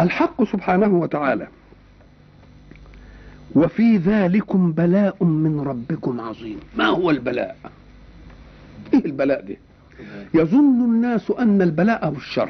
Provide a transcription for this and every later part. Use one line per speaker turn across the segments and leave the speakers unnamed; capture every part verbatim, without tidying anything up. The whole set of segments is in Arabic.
الحق سبحانه وتعالى وفي ذلكم بلاء من ربكم عظيم. ما هو البلاء؟ ايه البلاء ده؟ يظن الناس ان البلاء هو الشر.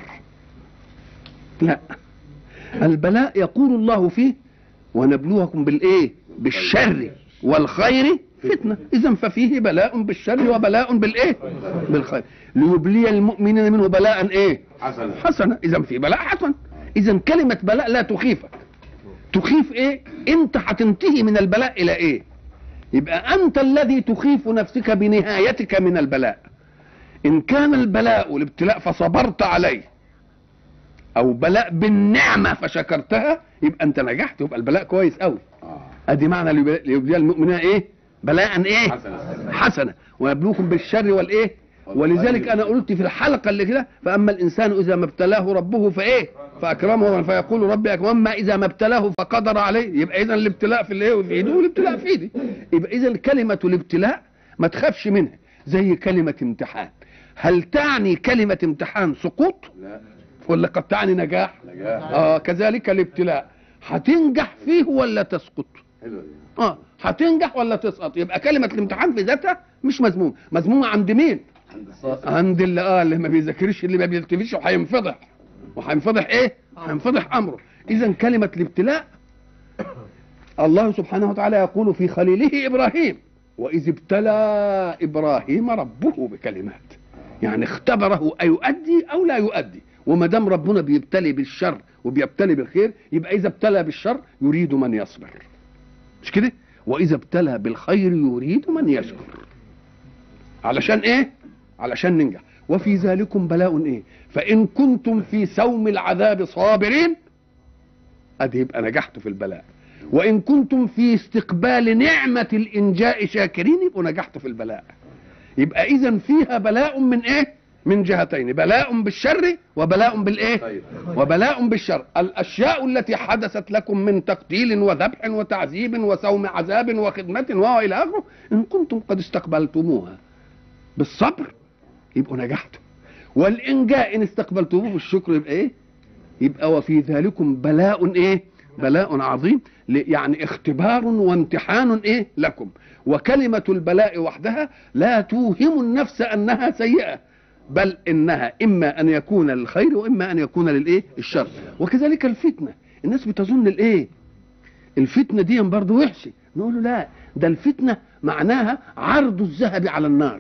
لا، البلاء يقول الله فيه ونبلوكم بالايه؟ بالشر والخير فتنة. اذا ففيه بلاء بالشر وبلاء بالايه؟ بالخير، ليبلي المؤمنين منه بلاء ايه؟ حسنة. حسنة. اذا في بلاء حسن. اذا كلمة بلاء لا تخيفك. تخيف ايه؟ انت هتنتهي من البلاء الى ايه؟ يبقى انت الذي تخيف نفسك بنهايتك من البلاء. ان كان البلاء الابتلاء فصبرت عليه، او بلاء بالنعمة فشكرتها، يبقى انت نجحت، يبقى البلاء كويس قوي. ادي معنى ليبلي المؤمنين ايه؟ بلاء ايه؟ حسنة. حسنة. ويبلوكم بالشر والايه؟ ولذلك انا قلت في الحلقة اللي كده: فاما الانسان اذا ما ابتلاه ربه فايه؟ فاكرمه فيقول ربي اكرم، واما اذا ما ابتلاه فقدر عليه. يبقى اذا الابتلاء في الايه؟ في ايده، والابتلاء في ايدي. يبقى اذا كلمة الابتلاء ما تخافش منها، زي كلمة امتحان. هل تعني كلمة امتحان سقوط؟ لا. ولا قد تعني نجاح؟ نجاح. اه كذلك الابتلاء، هتنجح فيه ولا تسقط؟ حلو. اه هتنجح ولا تسقط. يبقى كلمة الامتحان في ذاتها مش مذمومة. مذمومة عند مين؟ عند الصاصر. عند اللي اه اللي ما بيذاكرش، اللي ما بيلتفتش، وهينفضح. وهينفضح ايه؟ هينفضح امره. اذا كلمة الابتلاء الله سبحانه وتعالى يقول في خليله ابراهيم: واذ ابتلى ابراهيم ربه بكلمات. يعني اختبره ايؤدي او لا يؤدي. وما دام ربنا بيبتلي بالشر وبيبتلي بالخير، يبقى اذا ابتلى بالشر يريد من يصبر، مش كده؟ واذا ابتلى بالخير يريد من يشكر. علشان ايه؟ علشان ننجح. وفي ذلكم بلاء ايه؟ فان كنتم في سوم العذاب صابرين، ادي يبقى نجحتوا في البلاء. وان كنتم في استقبال نعمة الانجاء شاكرين، يبقوا نجحتوا في البلاء. يبقى اذا فيها بلاء من ايه؟ من جهتين: بلاء بالشر وبلاء بالايه؟ وبلاء بالشر. الاشياء التي حدثت لكم من تقتيل وذبح وتعذيب وسوم عذاب وخدمة والى اخره، ان كنتم قد استقبلتموها بالصبر يبقوا نجحتم. والانجاء ان استقبلتموه بالشكر يبقى ايه؟ يبقى وفي ذلكم بلاء ايه؟ بلاء عظيم. يعني اختبار وامتحان ايه لكم. وكلمة البلاء وحدها لا توهم النفس انها سيئة، بل انها اما ان يكون للخير واما ان يكون للايه؟ الشر. وكذلك الفتنة. الناس بتظن الايه؟ الفتنة دي برضه وحشة. نقول له لا، ده الفتنة معناها عرض الذهب على النار.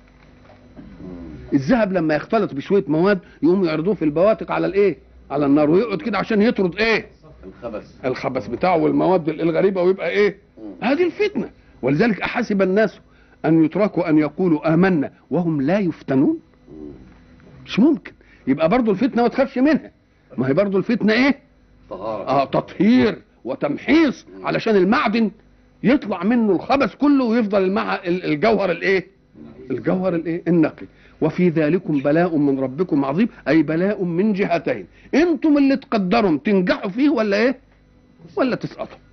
الذهب لما يختلط بشوية مواد يقوم يعرضوه في البواتق على الايه؟ على النار، ويقعد كده عشان يطرد ايه؟ الخبث. الخبث بتاعه والمواد الغريبة، ويبقى ايه؟ هذه الفتنة. ولذلك احسب الناس ان يتركوا ان يقولوا آمنا وهم لا يفتنون. مش ممكن. يبقى برضو الفتنة ما تخافش منها. ما هي برضو الفتنة ايه؟ طهارة. اه تطهير وتمحيص، علشان المعدن يطلع منه الخبث كله، ويفضل المع... الجوهر الايه؟ الجوهر الايه؟ النقي. وفي ذلكم بلاء من ربكم عظيم، اي بلاء من جهتين. انتم اللي تقدروا تنجحوا فيه ولا ايه؟ ولا تسقطوا.